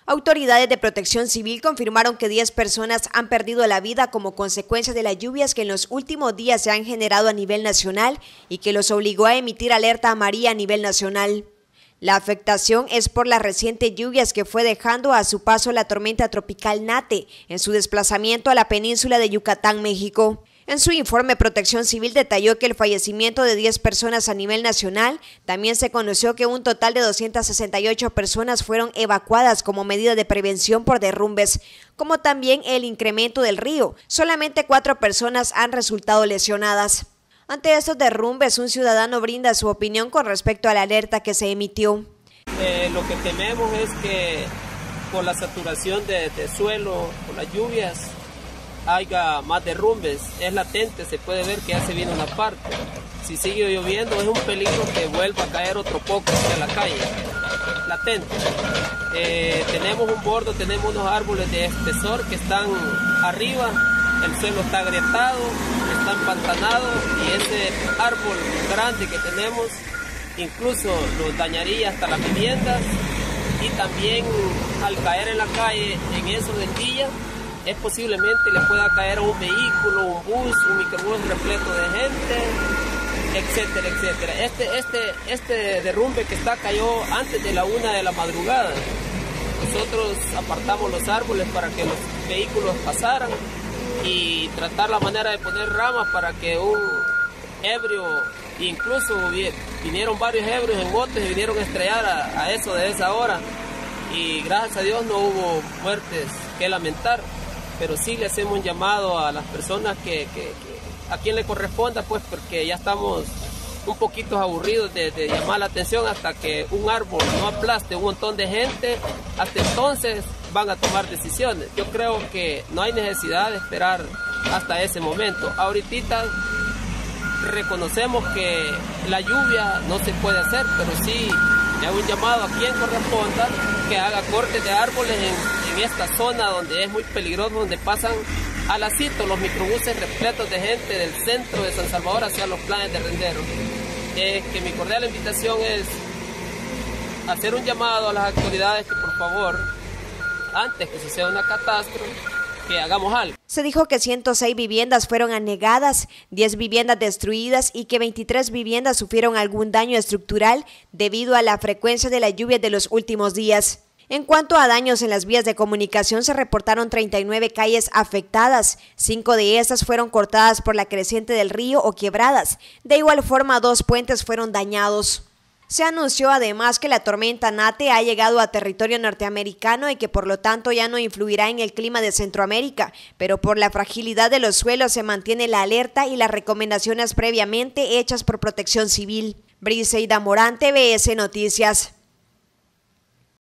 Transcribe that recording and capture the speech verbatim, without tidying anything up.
Autoridades de Protección Civil confirmaron que diez personas han perdido la vida como consecuencia de las lluvias que en los últimos días se han generado a nivel nacional y que los obligó a emitir alerta amarilla a nivel nacional. La afectación es por las recientes lluvias que fue dejando a su paso la tormenta tropical Nate en su desplazamiento a la península de Yucatán, México. En su informe, Protección Civil detalló que el fallecimiento de diez personas a nivel nacional. También se conoció que un total de doscientas sesenta y ocho personas fueron evacuadas como medida de prevención por derrumbes, como también el incremento del río. Solamente cuatro personas han resultado lesionadas. Ante estos derrumbes, un ciudadano brinda su opinión con respecto a la alerta que se emitió. Eh, lo que tememos es que por la saturación de, de suelo, por las lluvias, haya más derrumbes. Es latente, se puede ver que ya se viene una parte. Si sigue lloviendo es un peligro que vuelva a caer otro poco hacia la calle, latente. Eh, tenemos un bordo, tenemos unos árboles de espesor que están arriba, el suelo está agrietado, está empantanado y ese árbol grande que tenemos incluso nos dañaría hasta las viviendas, y también al caer en la calle en esos desvíos es posiblemente le pueda caer a un vehículo, un bus, un microbús repleto de gente, etcétera, etcétera. Este, este, este derrumbe que está cayó antes de la una de la madrugada. Nosotros apartamos los árboles para que los vehículos pasaran y tratar la manera de poner ramas para que un ebrio, incluso vinieron varios ebrios en botes y vinieron a estrellar a, a eso de esa hora, y gracias a Dios no hubo muertes que lamentar. Pero sí le hacemos un llamado a las personas que, que, que a quien le corresponda, pues, porque ya estamos un poquito aburridos de, de llamar la atención hasta que un árbol no aplaste un montón de gente. Hasta entonces van a tomar decisiones. Yo creo que no hay necesidad de esperar hasta ese momento. Ahorita reconocemos que la lluvia no se puede hacer, pero sí le hago un llamado a quien corresponda que haga cortes de árboles en en esta zona donde es muy peligroso, donde pasan a la cita los microbuses repletos de gente del centro de San Salvador hacia los planes de Rendero. Eh, que mi cordial invitación es hacer un llamado a las autoridades que por favor, antes que suceda una catástrofe, que hagamos algo. Se dijo que ciento seis viviendas fueron anegadas, diez viviendas destruidas y que veintitrés viviendas sufrieron algún daño estructural debido a la frecuencia de las lluvias de los últimos días. En cuanto a daños en las vías de comunicación, se reportaron treinta y nueve calles afectadas, cinco de estas fueron cortadas por la creciente del río o quebradas. De igual forma, dos puentes fueron dañados. Se anunció además que la tormenta Nate ha llegado a territorio norteamericano y que por lo tanto ya no influirá en el clima de Centroamérica, pero por la fragilidad de los suelos se mantiene la alerta y las recomendaciones previamente hechas por Protección Civil. Briseida Morán, T V S Noticias.